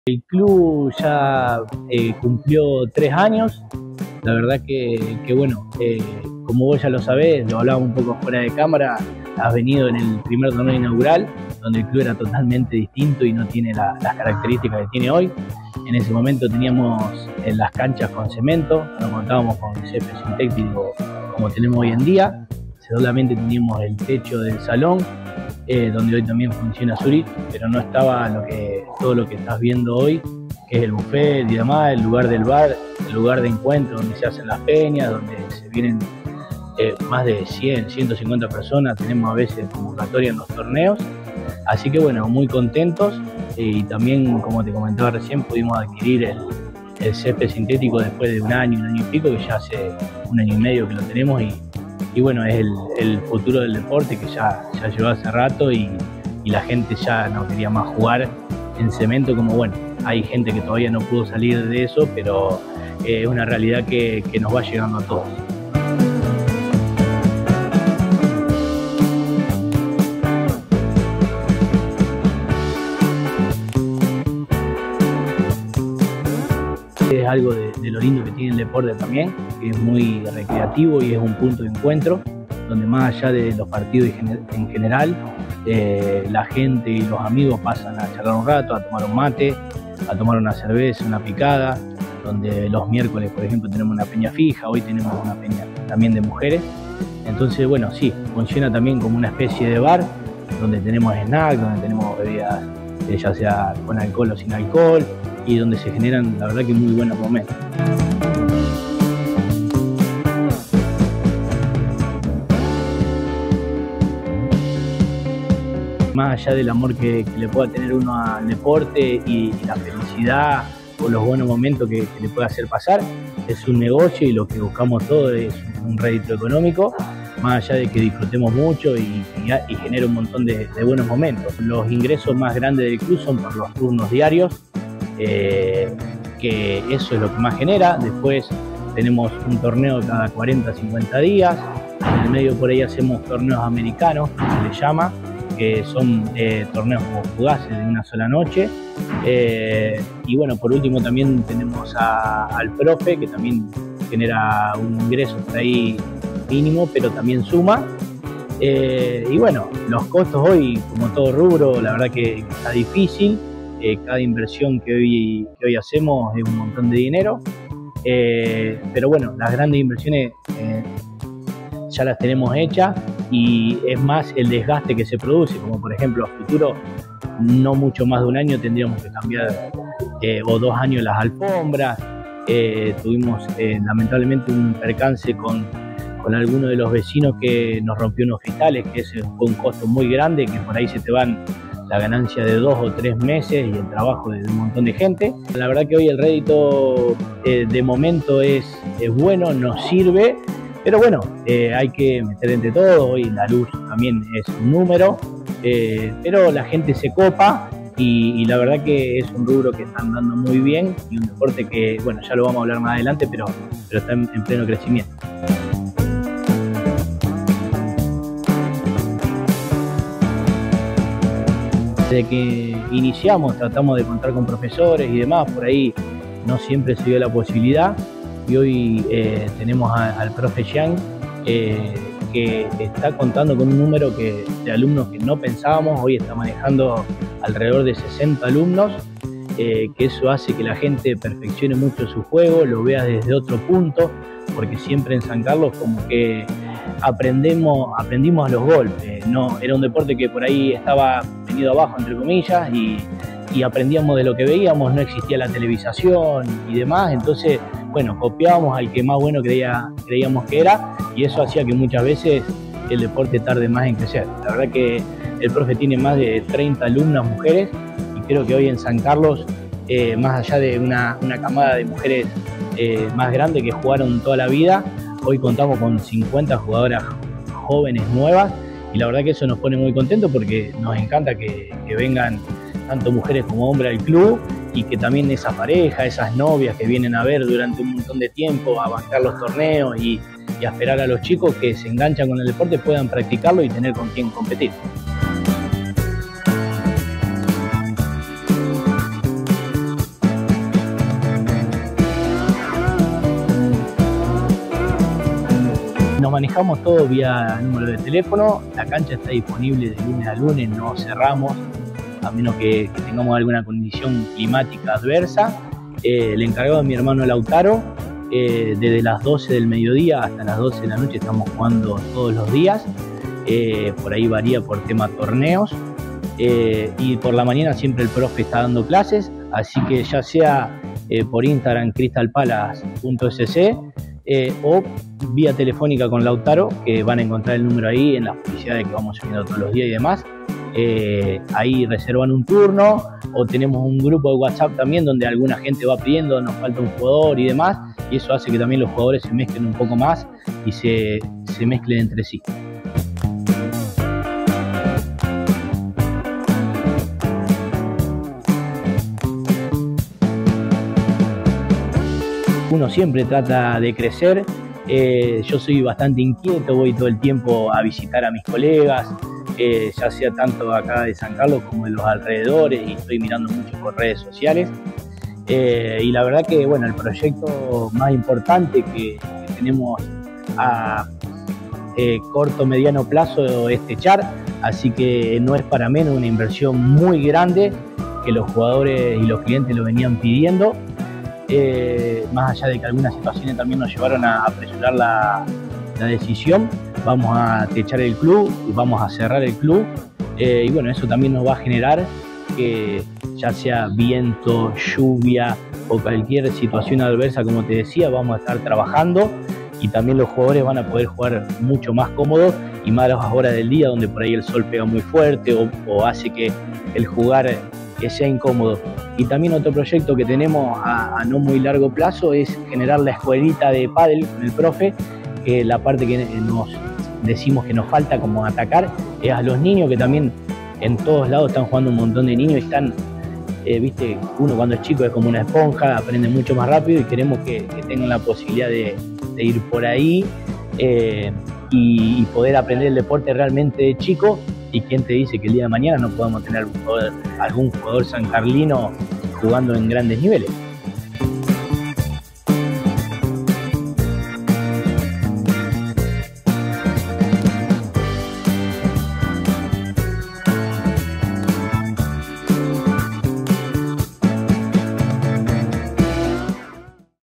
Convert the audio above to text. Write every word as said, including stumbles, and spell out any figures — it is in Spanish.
El club ya eh, cumplió tres años, la verdad que, que bueno, eh, como vos ya lo sabés, lo hablábamos un poco fuera de cámara, has venido en el primer torneo inaugural, donde el club era totalmente distinto y no tiene la, las características que tiene hoy. En ese momento teníamos en las canchas con cemento, no contábamos con césped sintético como tenemos hoy en día, solamente teníamos el techo del salón, eh, donde hoy también funciona Zurich, pero no estaba lo que, todo lo que estás viendo hoy, que es el buffet y demás, el lugar del bar, el lugar de encuentro donde se hacen las peñas, donde se vienen eh, más de cien, ciento cincuenta personas, tenemos a veces convocatoria en los torneos, así que bueno, muy contentos. Y también, como te comentaba recién, pudimos adquirir el, el césped sintético después de un año, un año y pico, que ya hace un año y medio que lo tenemos, y, y bueno, es el, el futuro del deporte que ya, ya llevó hace rato, y, y la gente ya no quería más jugar en cemento, como bueno, hay gente que todavía no pudo salir de eso, pero es eh, una realidad que, que nos va llegando a todos. Es algo de, de lo lindo que tiene el deporte también, que es muy recreativo y es un punto de encuentro, donde más allá de los partidos en general, eh, la gente y los amigos pasan a charlar un rato, a tomar un mate, a tomar una cerveza, una picada, donde los miércoles, por ejemplo, tenemos una peña fija, hoy tenemos una peña también de mujeres. Entonces, bueno, sí, funciona también como una especie de bar, donde tenemos snacks, donde tenemos bebidas, eh, ya sea con alcohol o sin alcohol, y donde se generan, la verdad, que muy buenos momentos. Más allá del amor que, que le pueda tener uno al deporte y, y la felicidad o los buenos momentos que, que le pueda hacer pasar, es un negocio y lo que buscamos todos es un rédito económico, más allá de que disfrutemos mucho y, y, y genere un montón de, de buenos momentos. Los ingresos más grandes del club son por los turnos diarios, Eh, que eso es lo que más genera. Después tenemos un torneo cada cuarenta a cincuenta días, en el medio por ahí hacemos torneos americanos, que se les llama, que son eh, torneos como fugaces de una sola noche, eh, y bueno, por último también tenemos a, al profe, que también genera un ingreso por ahí mínimo, pero también suma. Eh, y bueno, los costos hoy, como todo rubro, la verdad que está difícil. Eh, cada inversión que hoy, que hoy hacemos es un montón de dinero, eh, pero bueno, las grandes inversiones eh, ya las tenemos hechas, y es más el desgaste que se produce, como por ejemplo a futuro, no mucho más de un año tendríamos que cambiar, eh, o dos años las alfombras, eh, tuvimos eh, lamentablemente un percance con, con alguno de los vecinos que nos rompió unos cristales, que ese fue un costo muy grande, que por ahí se te van la ganancia de dos o tres meses y el trabajo de un montón de gente. La verdad que hoy el rédito eh, de momento es, es bueno, nos sirve, pero bueno, eh, hay que meter entre todos. Hoy la luz también es un número, eh, pero la gente se copa y, y la verdad que es un rubro que están dando muy bien y un deporte que, bueno, ya lo vamos a hablar más adelante, pero, pero está en, en pleno crecimiento. Desde que iniciamos tratamos de contar con profesores y demás, por ahí no siempre se dio la posibilidad, y hoy eh, tenemos a, al profe Jean, eh, que está contando con un número que, de alumnos que no pensábamos. Hoy está manejando alrededor de sesenta alumnos, eh, que eso hace que la gente perfeccione mucho su juego, lo vea desde otro punto, porque siempre en San Carlos como que aprendemos, aprendimos a los golpes, no, era un deporte que por ahí estaba venido abajo, entre comillas, y, y aprendíamos de lo que veíamos, no existía la televisación y demás, entonces, bueno, copiábamos al que más bueno creía, creíamos que era, y eso hacía que muchas veces el deporte tarde más en crecer. La verdad que el profe tiene más de treinta alumnas mujeres, y creo que hoy en San Carlos, eh, más allá de una, una camada de mujeres eh, más grande que jugaron toda la vida, hoy contamos con cincuenta jugadoras jóvenes nuevas, y la verdad que eso nos pone muy contentos, porque nos encanta que, que vengan tanto mujeres como hombres al club, y que también esas parejas, esas novias que vienen a ver durante un montón de tiempo, a bancar los torneos y, y a esperar a los chicos que se enganchan con el deporte, puedan practicarlo y tener con quién competir. manejamos todo vía número de teléfono. La cancha está disponible de lunes a lunes, no cerramos, a menos que, que tengamos alguna condición climática adversa. Eh, el encargado de mi hermano Lautaro, eh, desde las doce del mediodía hasta las doce de la noche estamos jugando todos los días. Eh, por ahí varía por tema torneos. Eh, y por la mañana siempre el profe está dando clases, así que ya sea eh, por Instagram crystal palace punto s c eh, o vía telefónica con Lautaro, que van a encontrar el número ahí en las publicidades que vamos subiendo todos los días y demás. Eh, ahí reservan un turno, o tenemos un grupo de WhatsApp también donde alguna gente va pidiendo, nos falta un jugador y demás, y eso hace que también los jugadores se mezclen un poco más y se, se mezclen entre sí. Uno siempre trata de crecer. Eh, yo soy bastante inquieto, voy todo el tiempo a visitar a mis colegas, eh, ya sea tanto acá de San Carlos como de los alrededores, y estoy mirando mucho por redes sociales. Eh, y la verdad que bueno, el proyecto más importante que, que tenemos a eh, corto mediano plazo es techar, así que no es para menos, una inversión muy grande que los jugadores y los clientes lo venían pidiendo. Eh, más allá de que algunas situaciones también nos llevaron a apresurar la, la decisión, vamos a techar el club y vamos a cerrar el club, eh, y bueno, eso también nos va a generar que ya sea viento, lluvia o cualquier situación adversa, como te decía, vamos a estar trabajando, y también los jugadores van a poder jugar mucho más cómodos y más a las horas del día donde por ahí el sol pega muy fuerte o, o hace que el jugar que sea incómodo. Y también otro proyecto que tenemos a, a no muy largo plazo es generar la escuelita de pádel con el profe, que la parte que nos decimos que nos falta como atacar es a los niños, que también en todos lados están jugando un montón de niños y están, eh, viste, uno cuando es chico es como una esponja, aprende mucho más rápido, y queremos que, que tengan la posibilidad de, de ir por ahí eh, y, y poder aprender el deporte realmente de chico. ¿Y quién te dice que el día de mañana no podamos tener algún jugador, algún jugador sancarlino jugando en grandes niveles?